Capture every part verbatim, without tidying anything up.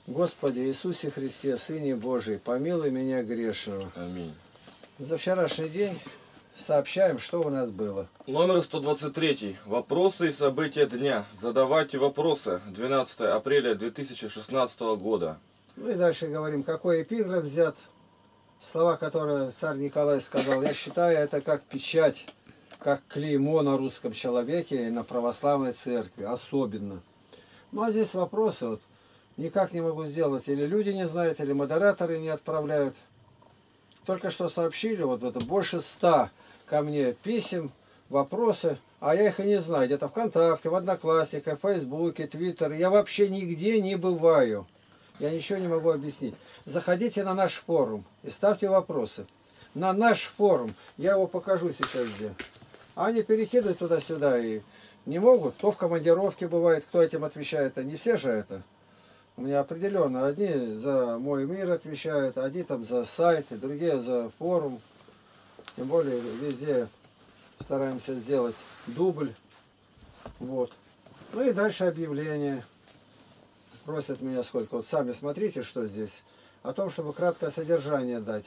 Господи Иисусе Христе, Сыне Божий, помилуй меня грешного. Аминь. За вчерашний день сообщаем, что у нас было. Номер сто двадцать три. Вопросы и события дня. Задавайте вопросы. двенадцатое апреля две тысячи шестнадцатого года. Ну и дальше говорим, какой эпиграф взят. Слова, которые царь Николай сказал, я считаю это как печать, как клеймо на русском человеке и на православной церкви, особенно. Ну а здесь вопросы вот. Никак не могу сделать. Или люди не знают, или модераторы не отправляют. Только что сообщили, вот это больше ста ко мне писем, вопросы, а я их и не знаю. Где-то ВКонтакте, в Одноклассниках, в Фейсбуке, Твиттере. Я вообще нигде не бываю. Я ничего не могу объяснить. Заходите на наш форум и ставьте вопросы. На наш форум. Я его покажу сейчас где. А они перекидывают туда-сюда и не могут. Кто в командировке бывает, кто этим отвечает. А не все же это. У меня определенно одни за мой мир отвечают, одни там за сайты, другие за форум. Тем более везде стараемся сделать дубль. Вот. Ну и дальше объявление. Просят меня сколько. Вот сами смотрите, что здесь. О том, чтобы краткое содержание дать.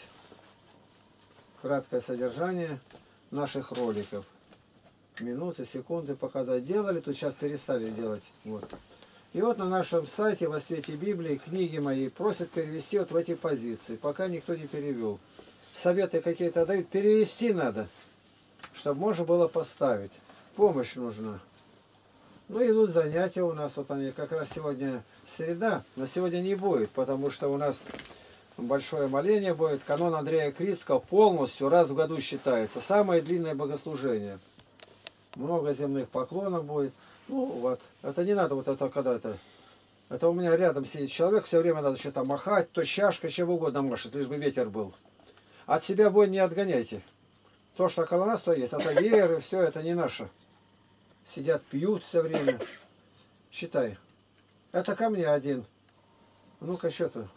Краткое содержание наших роликов. Минуты, секунды показать. Делали, тут сейчас перестали делать. Вот. И вот на нашем сайте «Во свете Библии» книги мои просят перевести вот в эти позиции. Пока никто не перевел. Советы какие-то дают. Перевести надо, чтобы можно было поставить. Помощь нужна. Ну, идут занятия у нас. Вот они как раз сегодня среда, но сегодня не будет, потому что у нас большое моление будет. Канон Андрея Крицкого полностью раз в году считается. Самое длинное богослужение. Много земных поклонов будет. Ну вот, это не надо вот это когда-то. Это у меня рядом сидит человек, все время надо что-то махать, то чашка, чем угодно машет, лишь бы ветер был. От себя вонь не отгоняйте. То, что около нас, то есть. Это веры, все это не наше. Сидят, пьют все время. Считай. Это ко мне один. Ну-ка, что-то.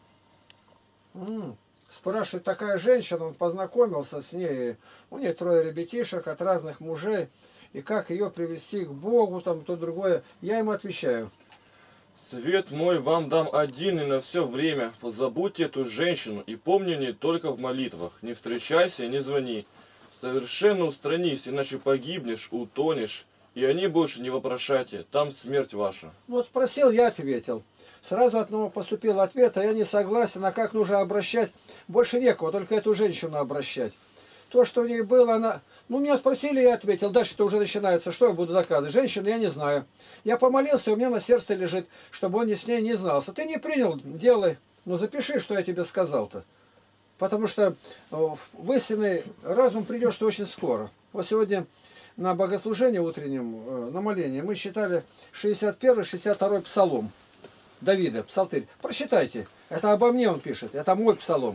Спрашивает, такая женщина, он познакомился с ней. У нее трое ребятишек от разных мужей. И как ее привести к Богу, там, то другое. Я ему отвечаю. Совет мой вам дам один и на все время. Позабудьте эту женщину и помни не только в молитвах. Не встречайся и не звони. Совершенно устранись, иначе погибнешь, утонешь. И они больше не вопрошайте. Там смерть ваша. Вот спросил, я ответил. Сразу от него поступил ответ, а я не согласен. А как нужно обращать? Больше некого, только эту женщину обращать. То, что у ней было, она... Ну, меня спросили, я ответил. Дальше-то уже начинается. Что я буду доказывать? Женщина, я не знаю. Я помолился, у меня на сердце лежит, чтобы он с ней не знался. Ты не принял, делай. Ну, запиши, что я тебе сказал-то. Потому что в истинный разум придешь ты очень скоро. Вот сегодня на богослужении утреннем, на молении, мы читали шестьдесят первый шестьдесят второй псалом Давида, псалтырь. Прочитайте. Это обо мне он пишет. Это мой псалом.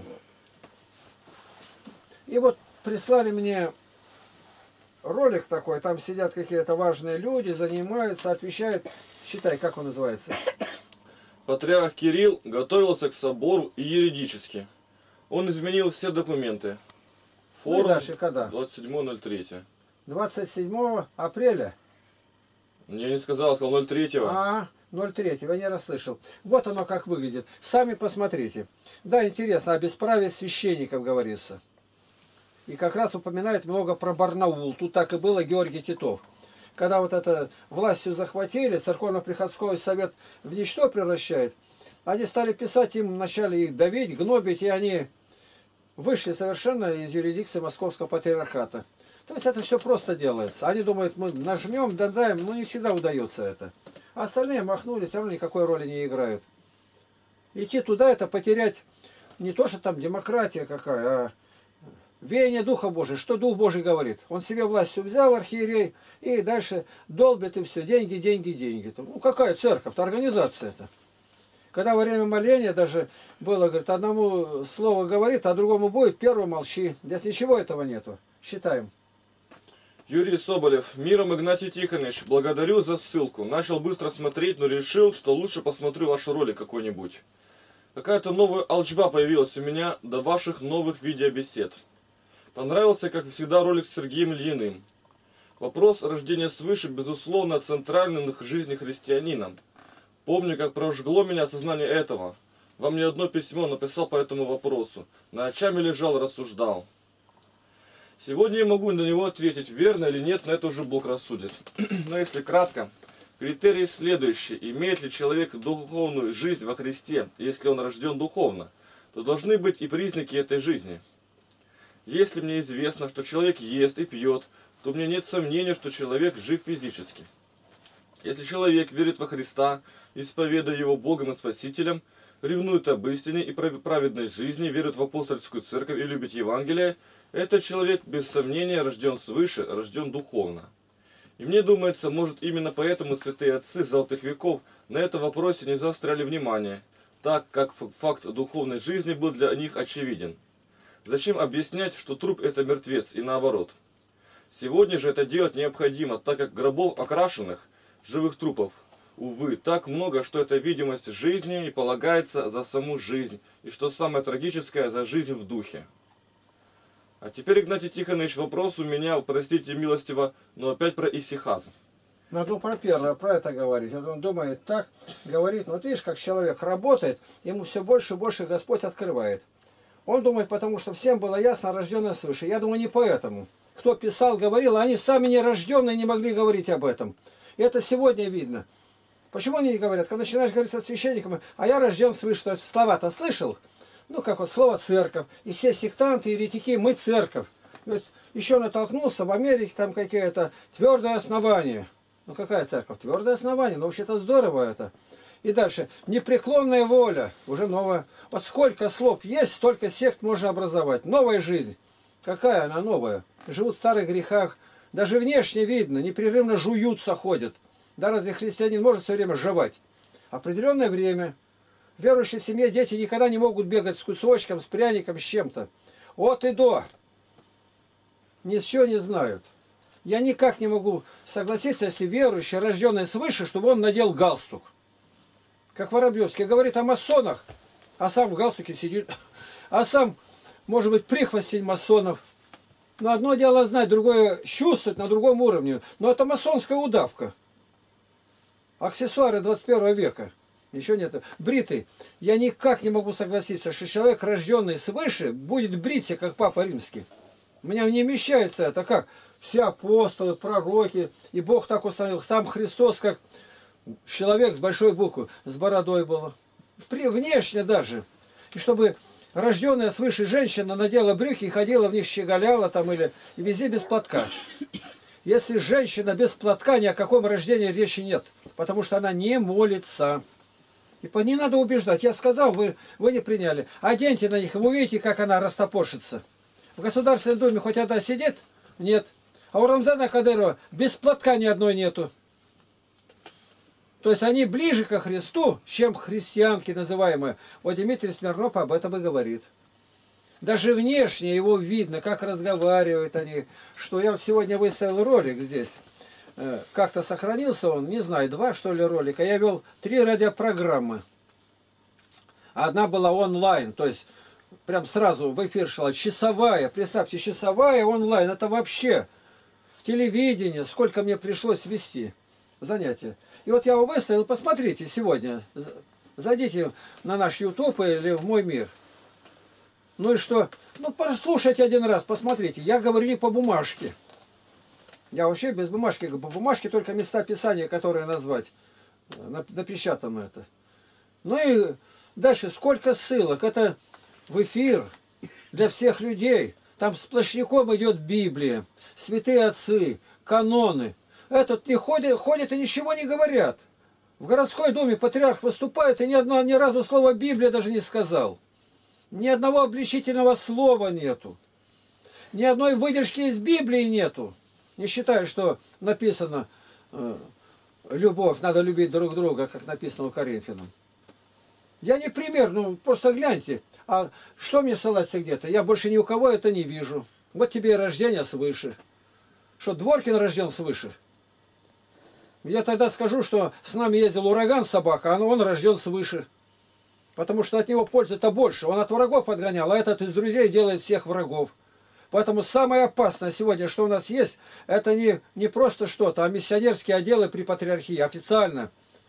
И вот прислали мне ролик такой, там сидят какие-то важные люди, занимаются, отвечают. Считай, как он называется. Патриарх Кирилл готовился к собору и юридически. Он изменил все документы. Форум ну, дальше, когда? двадцать седьмого ноль третьего. двадцать седьмого апреля. Я не сказал, сказал ноль третьего. А, ноль третьего, я не расслышал. Вот оно как выглядит. Сами посмотрите. Да, интересно, о бесправии священников говорится. И как раз упоминает много про Барнаул. Тут так и было Георгий Титов. Когда вот это властью захватили, церковно-приходской совет в ничто превращает, они стали писать им, вначале их давить, гнобить, и они вышли совершенно из юрисдикции Московского патриархата. То есть это все просто делается. Они думают, мы нажмем, додаем, но не всегда удается это. А остальные махнули, все равно никакой роли не играют. Идти туда, это потерять не то, что там демократия какая, а веяние Духа Божия. Что Дух Божий говорит? Он себе властью взял, архиерей, и дальше долбит и все. Деньги, деньги, деньги. Ну какая церковь-то, организация это. Когда во время моления даже было, говорит, одному слово говорит, а другому будет, первый молчи. Здесь ничего этого нету. Считаем. Юрий Соболев. Миром Игнатий Тихонович. Благодарю за ссылку. Начал быстро смотреть, но решил, что лучше посмотрю ваш ролик какой-нибудь. Какая-то новая алчба появилась у меня до ваших новых видеобесед. Понравился, как всегда, ролик с Сергеем Ильиным. Вопрос рождения свыше, безусловно, центральный в жизни христианина. Помню, как прожгло меня осознание этого. вам не одно письмо написал по этому вопросу. Ночами лежал, рассуждал. Сегодня я могу на него ответить, верно или нет, на это уже Бог рассудит. Но если кратко, критерий следующий. Имеет ли человек духовную жизнь во Христе, если он рожден духовно, то должны быть и признаки этой жизни. Если мне известно, что человек ест и пьет, то у меня нет сомнения, что человек жив физически. Если человек верит во Христа, исповедуя его Богом и Спасителем, ревнует об истине и праведной жизни, верит в апостольскую церковь и любит Евангелие, этот человек, без сомнения, рожден свыше, рожден духовно. И мне думается, может, именно поэтому святые отцы золотых веков на этом вопросе не заостряли внимание, так как факт духовной жизни был для них очевиден. Зачем объяснять, что труп – это мертвец, и наоборот? Сегодня же это делать необходимо, так как гробов окрашенных, живых трупов, увы, так много, что эта видимость жизни и полагается за саму жизнь, и что самое трагическое, за жизнь в духе. А теперь, Игнатий Тихонович, вопрос у меня, простите милостиво, но опять про исихаз. Надо про первое, про это говорить. Вот он думает так, говорит, ну вот видишь, как человек работает, ему все больше и больше Господь открывает. Он думает, потому что всем было ясно, рожденное свыше. Я думаю, не поэтому. Кто писал, говорил, они сами не рожденные не могли говорить об этом. И это сегодня видно. Почему они не говорят? Когда начинаешь говорить со священником, а я рожден свыше, то есть слова-то слышал? Ну, как вот слово «церковь». И все сектанты, еретики, мы церковь. Вот еще натолкнулся, в Америке там какие-то твердые основания. Ну, какая церковь? Твердое основание. Ну, вообще-то здорово это. И дальше. Непреклонная воля. Уже новая. Вот сколько слов есть, столько сект можно образовать. Новая жизнь. Какая она новая? Живут в старых грехах. Даже внешне видно. Непрерывно жуются, ходят. Да разве христианин может все время жевать? Определенное время. В верующей семье дети никогда не могут бегать с кусочком, с пряником, с чем-то. От и до. Ничего не знают. Я никак не могу согласиться, если верующий, рожденный свыше, чтобы он надел галстук. Как Воробьевский говорит о масонах, а сам в галстуке сидит. А сам, может быть, прихвостень масонов. Но одно дело знать, другое чувствовать на другом уровне. Но это масонская удавка. Аксессуары двадцать первого века. Еще нет. Бритый. Я никак не могу согласиться, что человек, рожденный свыше, будет бриться, как Папа Римский. У меня не вмещается это. Как? Все апостолы, пророки. И Бог так установил. Сам Христос, как человек с большой буквы, с бородой было. При, внешне даже. И чтобы рожденная свыше женщина надела брюки и ходила в них, щеголяла там или и везде без платка. Если женщина без платка, ни о каком рождении речи нет. Потому что она не молится. И по не надо убеждать. Я сказал, вы, вы не приняли. Оденьте на них, и вы увидите, как она растопоршится. В Государственной Думе хоть одна сидит? Нет. А у Рамзана Кадырова без платка ни одной нету. То есть они ближе ко Христу, чем христианки называемые. Вот Дмитрий Смирнов об этом и говорит. Даже внешне его видно, как разговаривают они. Что я сегодня выставил ролик здесь. Как-то сохранился он, не знаю, два что ли ролика. Я вел три радиопрограммы. Одна была онлайн, то есть прям сразу в эфир шла. Часовая, представьте, часовая онлайн. Это вообще телевидение, сколько мне пришлось вести занятия. И вот я его выставил, посмотрите сегодня. Зайдите на наш YouTube или в Мой мир. Ну и что? Ну послушайте один раз, посмотрите. Я говорю не по бумажке. Я вообще без бумажки, по бумажке только места писания, которые назвать. Напечатано это. Ну и дальше, сколько ссылок. Это в эфир для всех людей. Там сплошняком идет Библия, святые отцы, каноны. Этот не ходит, ходит и ничего не говорят. В городской думе патриарх выступает и ни, одно, ни разу слова Библия даже не сказал. Ни одного обличительного слова нету. Ни одной выдержки из Библии нету. Не считаю, что написано э, любовь, надо любить друг друга, как написано у Коринфянам. Я не пример, ну просто гляньте. А что мне ссылаться где-то? Я больше ни у кого это не вижу. Вот тебе и рождение свыше. Что, Дворкин рожден свыше? Я тогда скажу, что с нами ездил ураган собака, а он рожден свыше. Потому что от него пользы-то больше. Он от врагов отгонял, а этот из друзей делает всех врагов. Поэтому самое опасное сегодня, что у нас есть, это не, не просто что-то, а миссионерские отделы при патриархии, официально.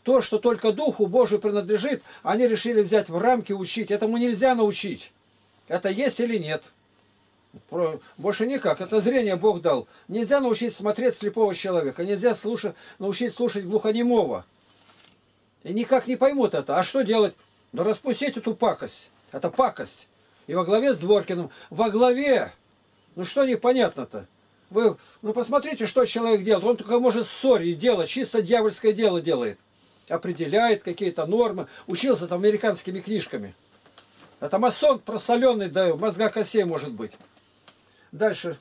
То, что только Духу Божию принадлежит, они решили взять в рамки, учить. Этому нельзя научить. Это есть или нет. Больше никак. Это зрение Бог дал. Нельзя научить смотреть слепого человека. Нельзя слушать, научить слушать глухонемого. И никак не поймут это. А что делать? Да распустить эту пакость. Это пакость. И во главе с Дворкиным. Во главе. Ну что непонятно-то? Вы, ну посмотрите, что человек делает. Он только может ссорить, делать. Чисто дьявольское дело делает. Определяет какие-то нормы. Учился там американскими книжками. Это масон просоленный, да, мозга костей может быть. Дальше.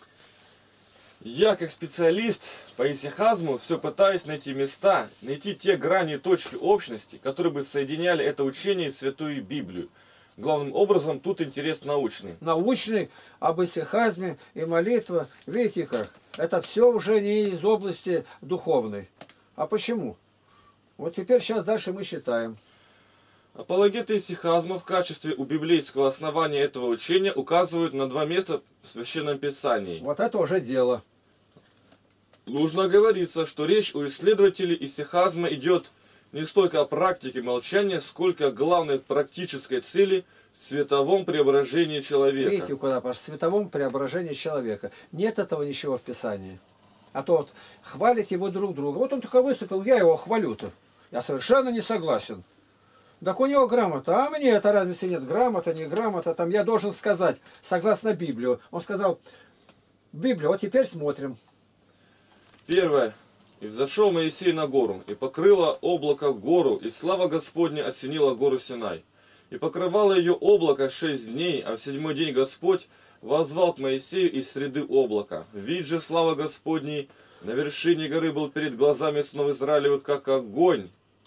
Я, как специалист по исихазму, все пытаюсь найти места, найти те грани и точки общности, которые бы соединяли это учение и Святую Библию. Главным образом, тут интерес научный. Научный, об исихазме и молитва. Видите как? Это все уже не из области духовной. А почему? Вот теперь сейчас дальше мы считаем. Апологеты исихазма в качестве у библейского основания этого учения указывают на два места в Священном Писании. Вот это уже дело. Нужно оговориться, что речь у исследователей исихазма идет не столько о практике молчания, сколько о главной практической цели – световом преображении человека. Видите, куда пошло? Световом преображении человека. Нет этого ничего в Писании. А то вот хвалить его друг друга. Вот он только выступил, я его хвалю-то. Я совершенно не согласен. Так у него грамота, а мне это разницы нет. Грамота, не грамота. Там я должен сказать, согласно Библию. Он сказал, Библию, вот теперь смотрим. Первое. «И взошел Моисей на гору, и покрыло облако гору, и слава Господня осенила гору Синай. И покрывало ее облако шесть дней, а в седьмой день Господь воззвал к Моисею из среды облака. Вид же слава Господней на вершине горы был перед глазами сынов Израилевых, как огонь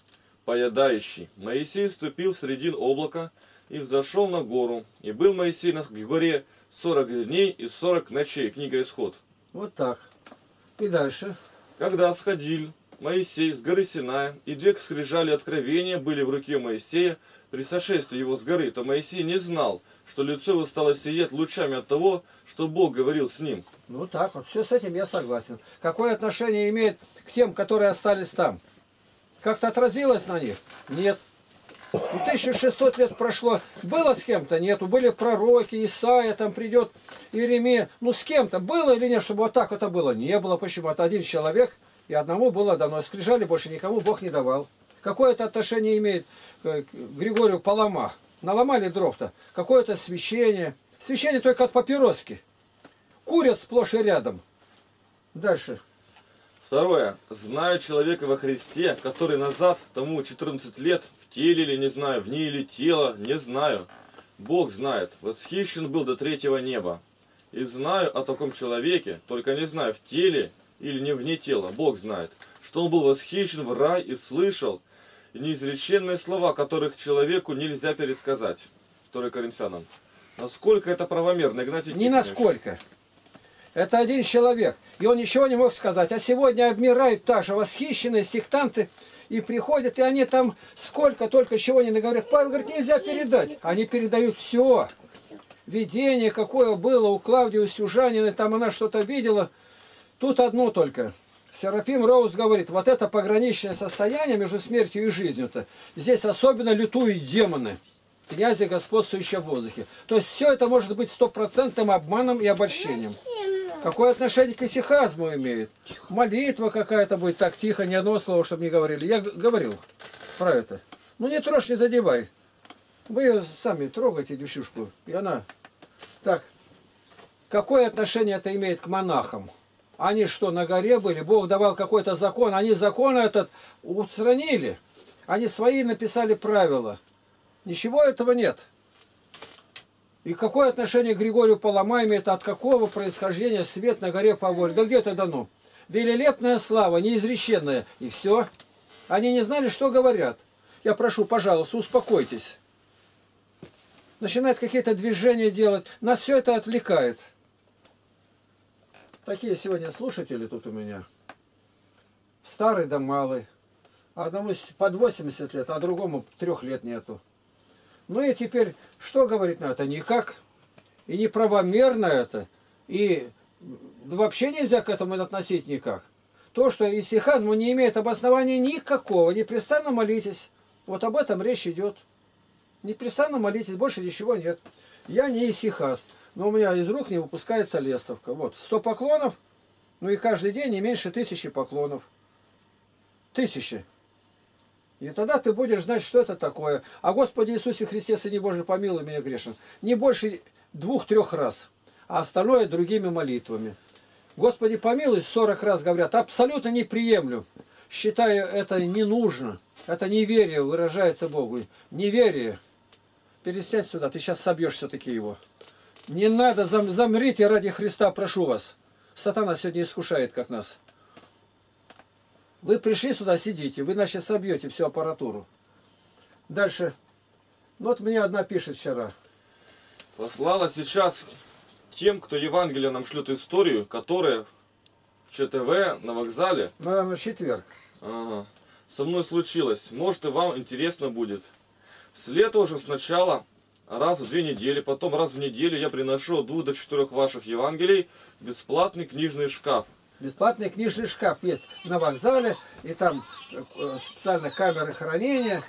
поедающий. Моисей ступил в средин облака и взошел на гору. И был Моисей на горе сорок дней и сорок ночей». Книга Исход. Вот так. И дальше. Когда сходил Моисей с горы Синая, и две скрижали откровения были в руке Моисея при сошествии его с горы, то Моисей не знал, что лицо его стало сиять лучами от того, что Бог говорил с ним. Ну так вот, все с этим я согласен. Какое отношение имеет к тем, которые остались там? Как-то отразилось на них? Нет. Ну, тысяча шестьсот лет прошло. Было с кем-то? Нету. Были пророки, Исаия, там придет Иеремия. Ну, с кем-то было или нет, чтобы вот так это было? Не было. Почему? Это один человек, и одному было дано. Скрижали больше никому Бог не давал. Какое это отношение имеет к Григорию Палама? Наломали дров-то. Какое-то священие. Священие только от папироски. Курят сплошь и рядом. Дальше. Второе. Знаю человека во Христе, который назад, тому четырнадцать лет, в теле или не знаю, в ней или тело, не знаю. Бог знает, восхищен был до третьего неба. И знаю о таком человеке, только не знаю, в теле или не вне тела, Бог знает, что он был восхищен в рай и слышал неизреченные слова, которых человеку нельзя пересказать. второе Коринфянам. Насколько это правомерно, Игнатий Не насколько. Это один человек, и он ничего не мог сказать. А сегодня обмирают также восхищенные сектанты, и приходят, и они там сколько только чего не наговорят. Павел говорит, нельзя передать. Они передают все. Видение, какое было у Клавдии, у Сюжаниной, там она что-то видела. Тут одно только. Серафим Роуз говорит, вот это пограничное состояние между смертью и жизнью-то, здесь особенно лютуют демоны, князи, господствующие в воздухе. То есть все это может быть стопроцентным обманом и обольщением. Какое отношение к исихазму имеет? Молитва какая-то будет, так тихо, ни одного слова, чтобы не говорили. Я говорил про это. Ну не трожь, не задевай. Вы ее сами трогаете, девчушку, и она... Так, какое отношение это имеет к монахам? Они что, на горе были? Бог давал какой-то закон. Они закон этот устранили. Они свои написали правила. Ничего этого нет. И какое отношение к Григорию Палама имеет? От какого происхождения свет на горе Павлове? Да где это дано? Великолепная слава, неизреченная. И все. Они не знали, что говорят. Я прошу, пожалуйста, успокойтесь. Начинают какие-то движения делать. Нас все это отвлекает. Такие сегодня слушатели тут у меня. Старый да малый. Одному под восемьдесят лет, а другому трех лет нету. Ну и теперь, что говорить на это? Никак. И неправомерно это. И вообще нельзя к этому относить никак. То, что исихазм не имеет обоснования никакого. Непрестанно молитесь. Вот об этом речь идет. Непрестанно молитесь, больше ничего нет. Я не исихаз, но у меня из рук не выпускается лестовка. Вот, сто поклонов, ну и каждый день не меньше тысячи поклонов. Тысячи. И тогда ты будешь знать, что это такое. А Господи Иисусе Христе, Сыне Божий, помилуй меня грешен. Не больше двух-трех раз, а остальное другими молитвами. Господи помилуй, сорок раз говорят, абсолютно не приемлю. Считаю, это не нужно. Это неверие выражается Богу. Неверие. Пересядь сюда, ты сейчас собьешь все-таки его. Не надо, зам, замрите ради Христа, прошу вас. Сатана сегодня искушает, как нас. Вы пришли сюда, сидите, вы, значит, собьете всю аппаратуру. Дальше. Ну, вот мне одна пишет вчера. Послала сейчас тем, кто Евангелие нам шлет историю, которая в ЧТВ на вокзале. Наверное, в четверг. Ага. Со мной случилось. Может, и вам интересно будет. С лета уже сначала раз в две недели, потом раз в неделю я приношу от двух до четырех ваших Евангелий в бесплатный книжный шкаф. Бесплатный книжный шкаф есть на вокзале, и там специальные камеры хранения.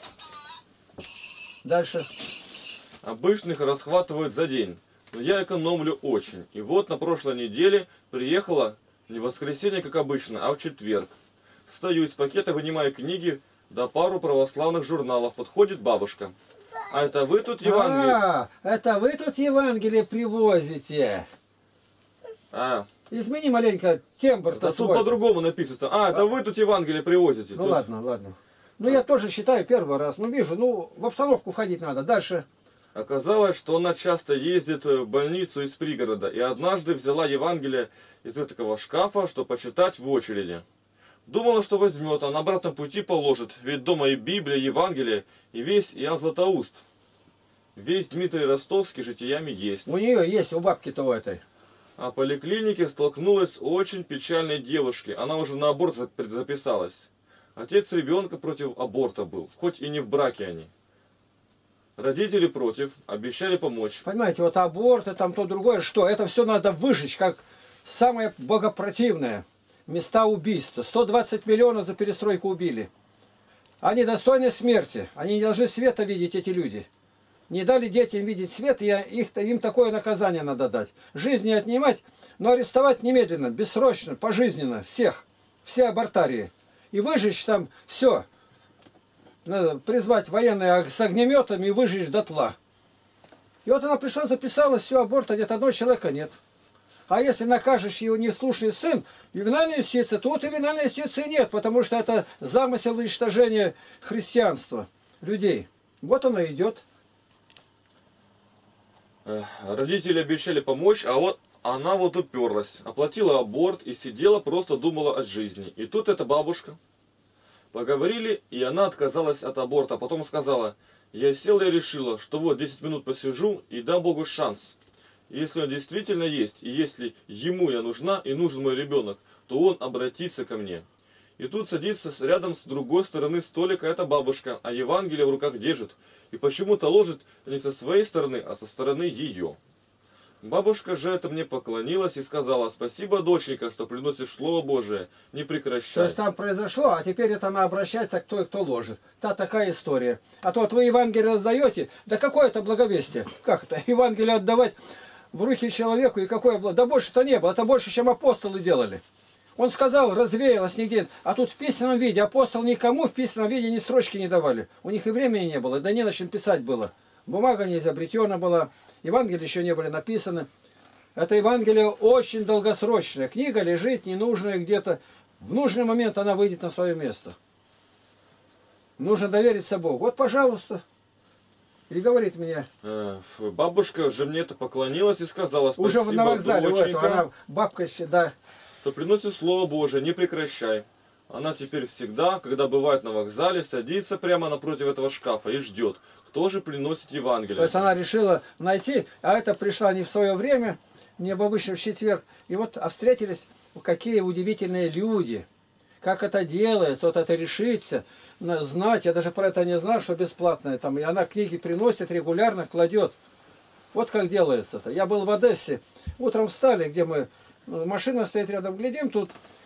Дальше. Обычных расхватывают за день, но я экономлю очень. И вот на прошлой неделе приехала не в воскресенье, как обычно, а в четверг. Стою из пакета, вынимаю книги, да пару православных журналов. Подходит бабушка. А это вы тут Евангелие? А, это вы тут Евангелие привозите. А. Измени маленько тембр-то тут по-другому написано. А, это вы тут Евангелие привозите. Ну тут... ладно, ладно. Ну я тоже считаю первый раз. Ну вижу, ну в обстановку входить надо. Дальше. Оказалось, что она часто ездит в больницу из пригорода. И однажды взяла Евангелие из этого шкафа, чтобы почитать в очереди. Думала, что возьмет, а на обратном пути положит. Ведь дома и Библия, и Евангелие, и весь Иоанн Златоуст. Весь Дмитрий Ростовский житиями есть. У нее есть, у бабки-то у этой. А в поликлинике столкнулась с очень печальной девушкой. Она уже на аборт записалась. Отец ребенка против аборта был, хоть и не в браке они. Родители против, обещали помочь. Понимаете, вот аборты, там то другое, что? Это все надо выжечь, как самое богопротивное. Места убийства. сто двадцать миллионов за перестройку убили. Они достойны смерти. Они не должны света видеть, эти люди. Не дали детям видеть свет, и их, им такое наказание надо дать. Жизнь не отнимать, но арестовать немедленно, бессрочно, пожизненно, всех. Все абортарии. И выжечь там все. Надо призвать военные с огнеметами и выжечь дотла. И вот она пришла, записалась, все, аборта нет, одного человека нет. А если накажешь его неслушный сын, ювенальная юстиция, тут и ювенальной юстиции нет, потому что это замысел уничтожения христианства, людей. Вот оно идет. Родители обещали помочь, а вот она вот уперлась. Оплатила аборт и сидела, просто думала о жизни. И тут эта бабушка. Поговорили, и она отказалась от аборта. Потом сказала, я села и решила, что вот десять минут посижу и дам Богу шанс. Если он действительно есть, и если ему я нужна, и нужен мой ребенок, то он обратится ко мне. И тут садится рядом с другой стороны столика эта бабушка, а Евангелие в руках держит. И почему-то ложит не со своей стороны, а со стороны ее. Бабушка же это мне поклонилась и сказала, спасибо, доченька, что приносишь Слово Божие, не прекращай. То есть там произошло, а теперь это она обращается к той, кто ложит. Та такая история. А то вот вы Евангелие раздаете, да какое это благовестие? Как это? Евангелие отдавать в руки человеку, и какое было? Да больше-то не было, это больше, чем апостолы делали. Он сказал, развеялось нигде. А тут в письменном виде, апостол никому в письменном виде ни строчки не давали. У них и времени не было, да не на чем писать было. Бумага не изобретена была, Евангелия еще не были написаны. Это Евангелие очень долгосрочная. Книга лежит ненужная где-то. В нужный момент она выйдет на свое место. Нужно довериться Богу. Вот, пожалуйста. И говорит мне. Бабушка же мне это поклонилась и сказала, спасибо, уже на вокзале, доченька, это, она, бабка, да. что приносит Слово Божие, не прекращай. Она теперь всегда, когда бывает на вокзале, садится прямо напротив этого шкафа и ждет, кто же приносит Евангелие. То есть она решила найти, а это пришла не в свое время, не в обычном четверг. И вот а встретились, какие удивительные люди. Как это делается, вот это решиться, знать. Я даже про это не знал, что бесплатное. Там, и она книги приносит регулярно, кладет. Вот как делается-то. Я был в Одессе. Утром встали, где мы... Машина стоит рядом, глядим, тут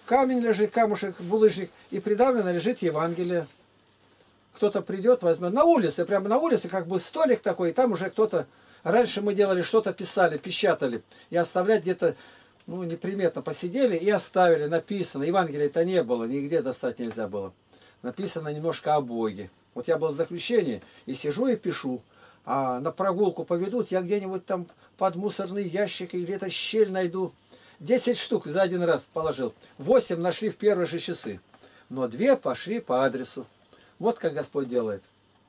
камень лежит, камушек, булыжник, и придавлено лежит Евангелие. Кто-то придет, возьмет на улице, прямо на улице, как бы столик такой, и там уже кто-то... Раньше мы делали что-то, писали, печатали, и оставлять где-то, ну, неприметно посидели и оставили, написано. Евангелия-то не было, нигде достать нельзя было. Написано немножко о Боге. Вот я был в заключении, и сижу и пишу. А на прогулку поведут, я где-нибудь там под мусорный ящик или где-то щель найду. Десять штук за один раз положил. Восемь нашли в первые же часы. Но две пошли по адресу. Вот как Господь делает.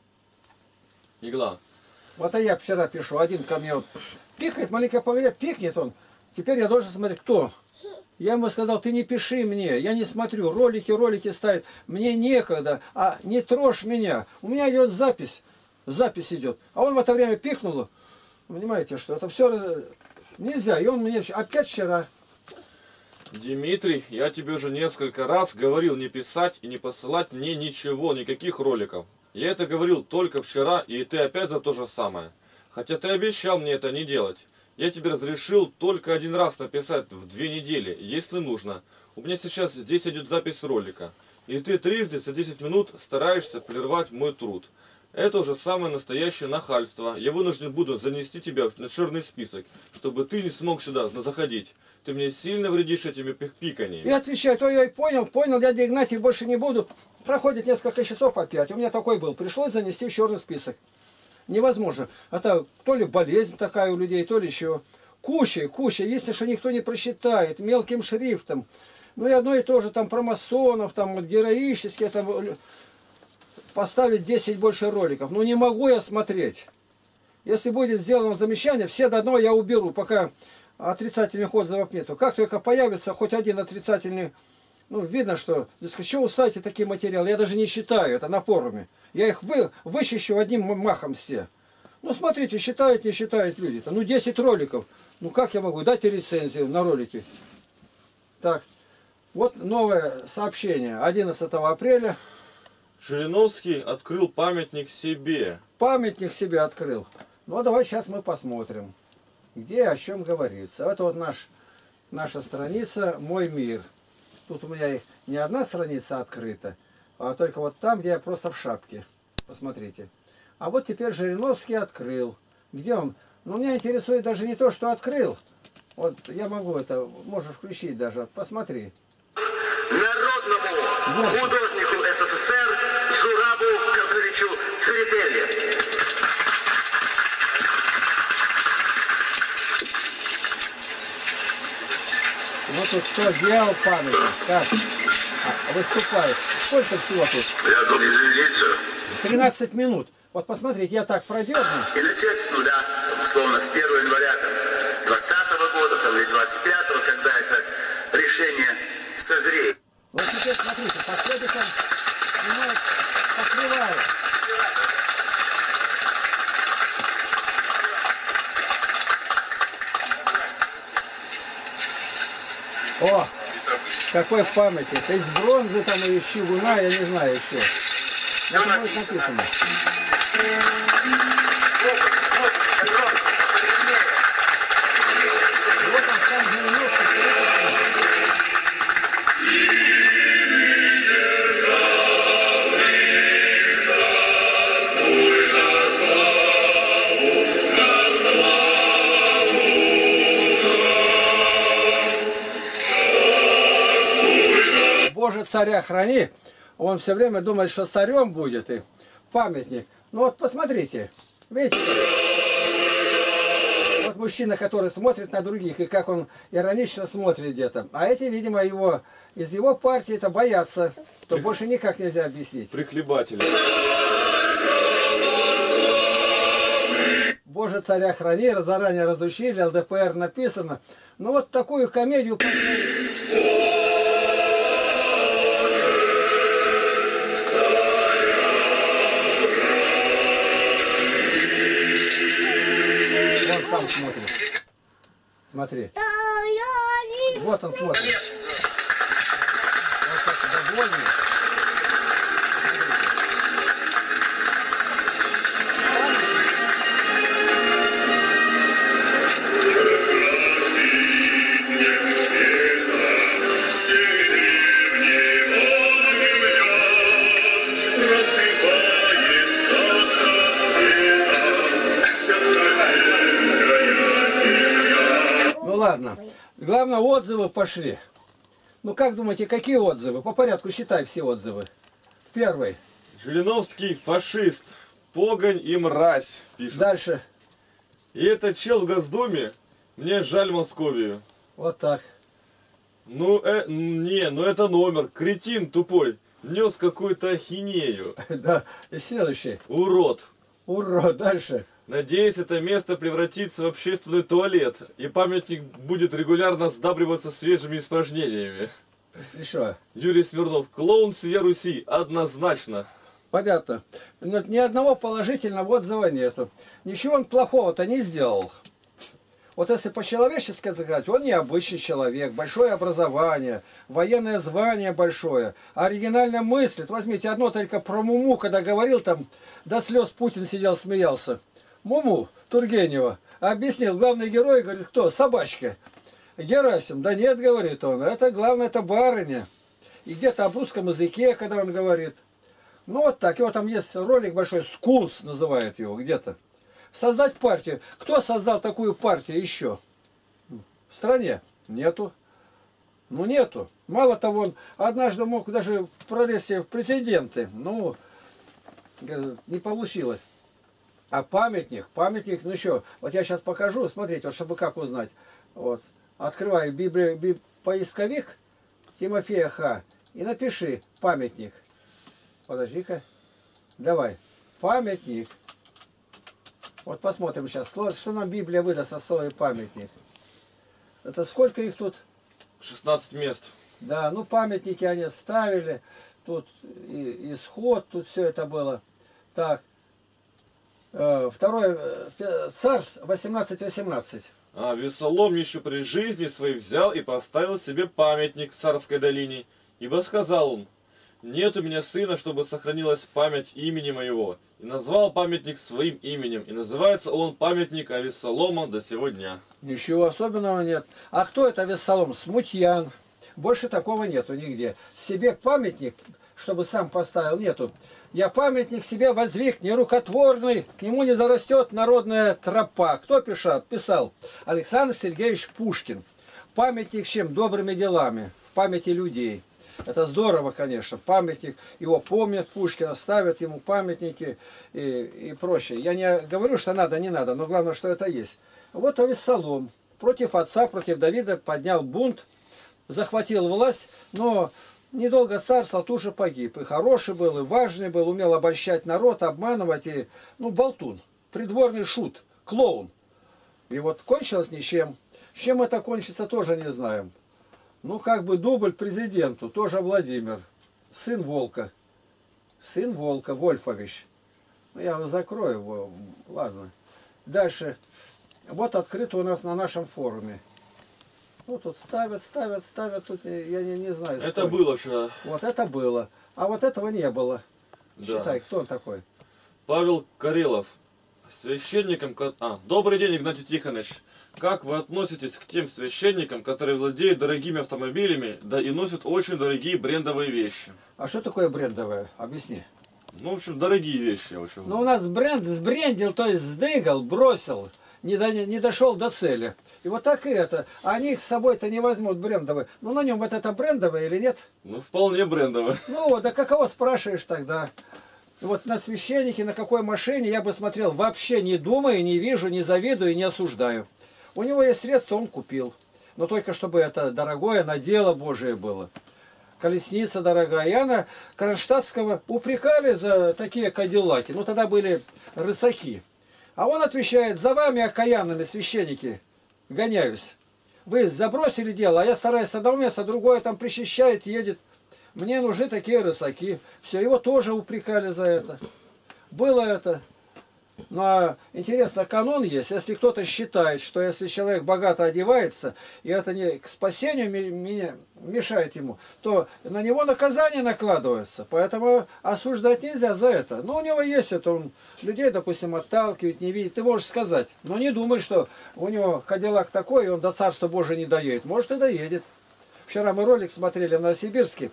Игла. Вот а я вчера пишу, один ко мне вот пикает, маленько погодя, пикнет он. Теперь я должен смотреть, кто. Я ему сказал, ты не пиши мне, я не смотрю, ролики, ролики ставят, мне некогда, а не трожь меня. У меня идет запись, запись идет. А он в это время пикнул, понимаете, что это все нельзя. И он мне опять вчера. Дмитрий, я тебе уже несколько раз говорил не писать и не посылать мне ничего, никаких роликов. Я это говорил только вчера, и ты опять за то же самое. Хотя ты обещал мне это не делать. Я тебе разрешил только один раз написать в две недели, если нужно. У меня сейчас здесь идет запись ролика. И ты трижды за десять минут стараешься прервать мой труд. Это уже самое настоящее нахальство. Я вынужден буду занести тебя на черный список, чтобы ты не смог сюда заходить. Ты мне сильно вредишь этими пиканиями. И отвечает, ой, ой, понял, понял, дядя Игнатий, больше не буду. Проходит несколько часов опять. У меня такой был. Пришлось занести в черный список. Невозможно. Это то ли болезнь такая у людей, то ли еще. Куча, куча. Если что никто не просчитает, мелким шрифтом. Ну и одно и то же, там про масонов, там вот, героические, там поставить десять больше роликов. Ну не могу я смотреть. Если будет сделано замечание, все до одного я уберу, пока отрицательных отзывов нету. Как только появится хоть один отрицательный, ну, видно, что, что у сайте такие материалы, я даже не считаю, это на форуме. Я их вы, вычищу одним махом все. Ну, смотрите, считают, не считают люди-то. Ну, десять роликов. Ну, как я могу? Дайте рецензию на ролики. Так, вот новое сообщение. одиннадцатого апреля. Жириновский открыл памятник себе. Памятник себе открыл. Ну, давай сейчас мы посмотрим, где о чем говорится. Это вот наш, наша страница «Мой мир». Тут у меня их не одна страница открыта, а только вот там, где я просто в шапке. Посмотрите. А вот теперь Жириновский открыл. Где он? Ну, меня интересует даже не то, что открыл. Вот я могу это, можно включить даже. Посмотри. Народному вот. Художнику СССР Зурабу Казаричу Церетели. Вот тут кто делал памятник, как выступает. Сколько всего тут? Я думаю, извините. тринадцать минут. Вот посмотрите, я так продерну. И начать с нуля, условно, с первого января двадцатого года там, или двадцать пятого, когда это решение созреет. Вот теперь смотрите, подходит он, снимает, покрывает. О, какой памятник. Из бронзы там и из чугуна, я не знаю еще. Все Это написано. написано. Вот он сам Жириновский, Боже, царя храни, он все время думает, что царем будет и памятник. Ну вот посмотрите, видите, вот мужчина, который смотрит на других, и как он иронично смотрит где-то. А эти, видимо, его из его партии это боятся, что При... больше никак нельзя объяснить. Прихлебатели. Боже, царя храни, заранее разучили, ЛДПР написано. Ну вот такую комедию... Он сам смотрит. Смотри. Вот он смотрит. Вот так довольный. Стены Ладно. Главное, отзывы пошли. Ну как думаете, какие отзывы? По порядку считай все отзывы. Первый. Жириновский фашист, погонь и мразь, пишет. Дальше. И этот чел в Госдуме, мне жаль Московию. Вот так. Ну, э, не, ну это номер. Кретин тупой. Нес какую-то ахинею. Да. И следующий. Урод. Урод. Дальше. Надеюсь, это место превратится в общественный туалет, и памятник будет регулярно сдабриваться свежими испражнениями. Еще. Юрий Смирнов. Клоун всея Руси. Однозначно. Понятно. Но ни одного положительного отзыва нету. Ничего он плохого-то не сделал. Вот если по-человечески сказать, он необычный человек, большое образование, военное звание большое, оригинально мыслит. Возьмите одно только про Муму, когда говорил там, до слез Путин сидел, смеялся. Муму Тургенева объяснил, главный герой, говорит, кто? Собачка. Герасим, да нет, говорит он, это главное, это барыня. И где-то об русском языке, когда он говорит. Ну вот так, его там есть ролик большой, Скунс называют его где-то. Создать партию. Кто создал такую партию еще? В стране? Нету. Ну нету. Мало того, он однажды мог даже пролезть в президенты. Ну, не получилось. А памятник, памятник, ну еще, вот я сейчас покажу, смотрите, вот чтобы как узнать. Вот. Открываю Библию, биб, поисковик Тимофея Х. И напиши памятник. Подожди-ка. Давай. Памятник. Вот посмотрим сейчас, что нам Библия выдаст о слове памятник. Это сколько их тут? шестнадцать мест. Да, ну памятники они ставили. Тут и исход, тут все это было. Так. Второй Царств восемнадцать восемнадцать. А Вессалом еще при жизни своей взял и поставил себе памятник в Царской долине. Ибо сказал он: нет у меня сына, чтобы сохранилась память имени моего. И назвал памятник своим именем. И называется он памятник Авессалома до сего дня. Ничего особенного нет. А кто это Авессалом? Смутьян. Больше такого нету нигде. Себе памятник, чтобы сам поставил, нету. Я памятник себе воздвиг, нерукотворный, к нему не зарастет народная тропа. Кто писал? Писал Александр Сергеевич Пушкин. Памятник чем? Добрыми делами, в памяти людей. Это здорово, конечно. Памятник, его помнят, Пушкина, ставят ему памятники и, и прочее. Я не говорю, что надо, не надо, но главное, что это есть. Вот Авессалом против отца, против Давида поднял бунт, захватил власть, но недолго царствовал, тут же погиб. И хороший был, и важный был, умел обольщать народ, обманывать, и, ну, болтун, придворный шут, клоун. И вот кончилось ничем. Чем это кончится, тоже не знаем. Ну, как бы дубль президенту, тоже Владимир, сын Волка. Сын Волка, Вольфович. Ну, я закрою его, ладно. Дальше. Вот открыто у нас на нашем форуме. Ну, тут ставят, ставят, ставят, тут я не, не знаю. Это сколько. было вчера. Вот это было. А вот этого не было. Да. Считай, кто он такой? Павел Карелов. Священником... А, добрый день, Игнатий Тихонович. Как вы относитесь к тем священникам, которые владеют дорогими автомобилями, да и носят очень дорогие брендовые вещи? А что такое брендовое? Объясни. Ну, в общем, дорогие вещи. В общем. Ну, у нас бренд сбрендил, то есть сдыгал, бросил, не, до, не дошел до цели. И вот так и это. Они с собой-то не возьмут брендовые. Ну, на нем вот это брендовое или нет? Ну, вполне брендовое. Ну, вот, да каково спрашиваешь тогда? Вот на священнике, на какой машине я бы смотрел, вообще не думаю, не вижу, не завидую, не осуждаю. У него есть средства, он купил. Но только чтобы это дорогое на дело Божие было. Колесница дорогая. И Иоанна Кронштадтского упрекали за такие кадиллаки. Ну, тогда были рысаки. А он отвечает: за вами, окаянными священники, гоняюсь. Вы забросили дело, а я стараюсь с одного места, другое там причащает, едет. Мне нужны такие рысаки. Все, его тоже упрекали за это. Было это. Но интересно, канон есть. Если кто-то считает, что если человек богато одевается, и это не к спасению меня мешает ему, то на него наказание накладывается. Поэтому осуждать нельзя за это. Но у него есть это, он людей, допустим, отталкивает, не видит. Ты можешь сказать, но не думай, что у него кадиллак такой, и он до Царства Божия не доедет. Может, и доедет. Вчера мы ролик смотрели в Новосибирске.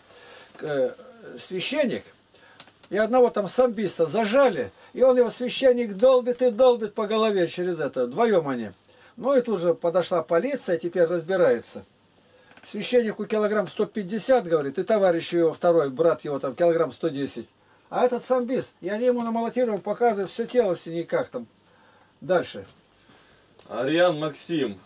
Священник, и одного там самбиста зажали, и он его, священник, долбит и долбит по голове через это, вдвоем они. Ну и тут же подошла полиция, теперь разбирается. Священнику килограмм сто пятьдесят, говорит, и товарищу его второй, брат его там килограмм сто десять. А этот самбист, и они ему на молотированном показывают все тело в синяках там. Дальше. Ариан Максим.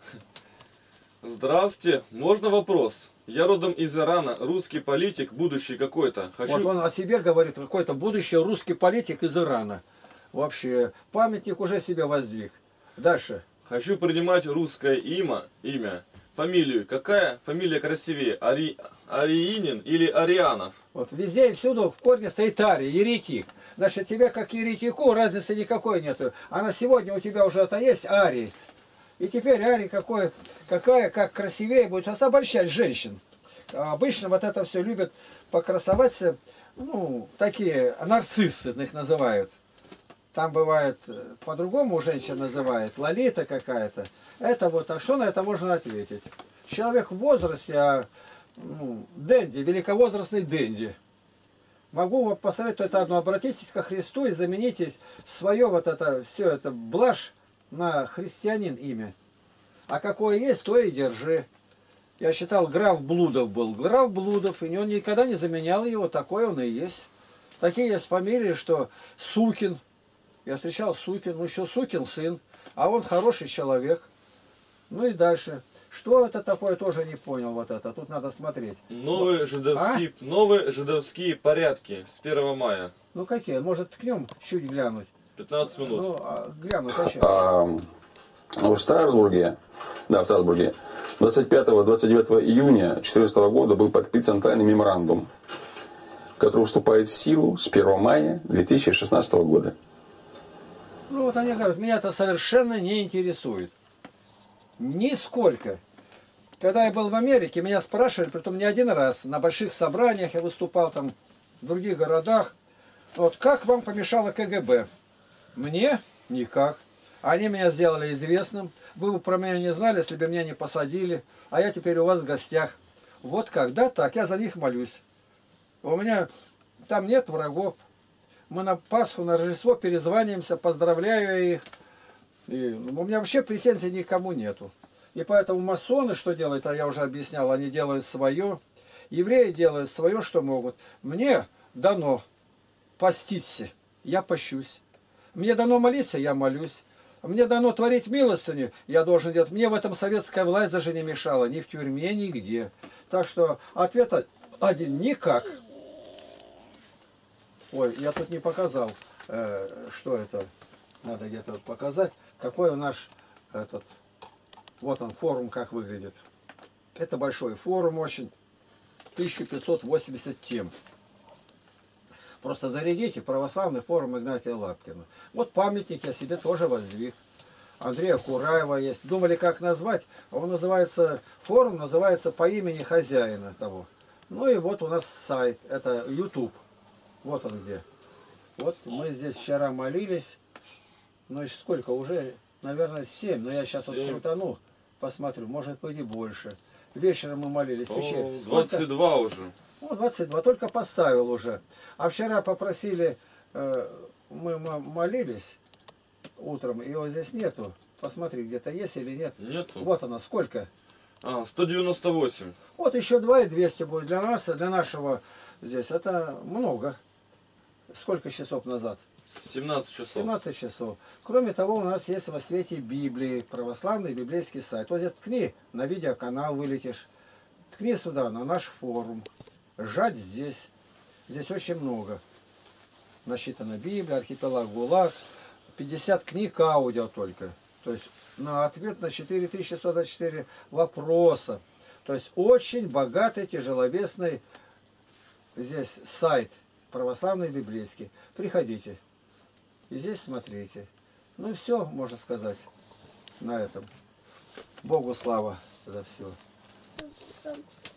Здравствуйте, можно вопрос? Я родом из Ирана, русский политик, будущий какой-то. Хочу... Вот он о себе говорит, какой-то будущий русский политик из Ирана. Вообще, памятник уже себе воздвиг. Дальше. Хочу принимать русское имя, имя, фамилию. Какая фамилия красивее? Ари... Ариинин или Арианов? Вот везде и всюду в корне стоит Арий, еретик. Значит, тебе как еретику разницы никакой нет. А на сегодня у тебя уже это есть Арий. И теперь Арий какой, какая, как красивее будет. Это обольщать женщин. А обычно вот это все любят покрасоваться, ну, такие нарциссы их называют. Там бывает, по-другому женщин называют, лолита какая-то. Это вот, а что на это можно ответить? Человек в возрасте, а, ну, денди, великовозрастный денди. Могу вам посоветовать одно, обратитесь ко Христу и замените свое вот это, все это блажь на христианин имя. А какое есть, то и держи. Я считал, граф Блудов был. Граф Блудов, и он никогда не заменял его, такой он и есть. Такие есть фамилии, что Сукин. Я встречал Сукин, ну еще Сукин сын, а он хороший человек. Ну и дальше. Что это такое, тоже не понял вот это. Тут надо смотреть. Новые жидовские, а? новые жидовские порядки с первого мая. Ну какие? Может ткнем чуть глянуть? пятнадцать минут. Ну, а, глянуть, а а, в Страсбурге, да, в Страсбурге, двадцать пятого — двадцать девятого июня две тысячи четырнадцатого года был подписан тайный меморандум, который вступает в силу с первого мая две тысячи шестнадцатого года. Ну вот они говорят, меня это совершенно не интересует. Нисколько. Когда я был в Америке, меня спрашивали, притом не один раз, на больших собраниях я выступал там в других городах. Вот как вам помешало ка гэ бэ? Мне? Никак. Они меня сделали известным. Вы бы про меня не знали, если бы меня не посадили. А я теперь у вас в гостях. Вот как, да, так, я за них молюсь. У меня там нет врагов. Мы на Пасху, на Рождество перезваниваемся, поздравляю их. И у меня вообще претензий никому нету. И поэтому масоны что делают, а я уже объяснял, они делают свое. Евреи делают свое, что могут. Мне дано поститься, я пощусь. Мне дано молиться, я молюсь. Мне дано творить милостыню, я должен делать. Мне в этом советская власть даже не мешала, ни в тюрьме, нигде. Так что ответ один – никак. Ой, я тут не показал, э, что это. Надо где-то показать, какой у наш этот. Вот он, форум, как выглядит. Это большой форум очень. тысяча пятьсот восемьдесят тем. Просто зарядите православный форум Игнатия Лапкина. Вот памятник я себе тоже воздвиг. Андрея Кураева есть. Думали, как назвать. Он называется, форум называется по имени хозяина того. Ну и вот у нас сайт. Это YouTube. Вот он где. Вот мы здесь вчера молились. Ну и сколько? Уже, наверное, семь. Но я сейчас вот крутану. Посмотрю. Может быть и больше. Вечером мы молились. О, двадцать два уже. Ну, двадцать два. Только поставил уже. А вчера попросили, э, мы молились утром. Его здесь нету. Посмотри, где-то есть или нет. Нету. Вот она. Сколько? А, сто девяносто восемь. Вот еще два и двести будет для нас, для нашего здесь. Это много. Сколько часов назад? семнадцать часов. семнадцать часов. Кроме того, у нас есть во свете Библии, православный библейский сайт. Вот здесь ткни, на видеоканал вылетишь. Ткни сюда, на наш форум. Жать здесь. Здесь очень много. Насчитана Библия, архипелаг ГУЛАГ. пятьдесят книг аудио только. То есть на ответ на четыре тысячи сто двадцать четыре вопроса. То есть очень богатый, тяжеловесный здесь сайт православный библейский. Приходите. И здесь смотрите. Ну и все, можно сказать, на этом. Богу слава за все.